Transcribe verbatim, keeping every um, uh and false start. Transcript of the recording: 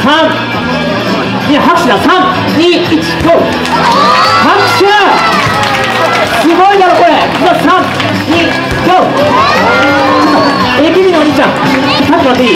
さん、いや拍手だ、さん、に、いち、ゴー。拍手すごいだろこれ。さん、に、ゴー。エーケービー のお兄ちゃん、立ってもらっていい？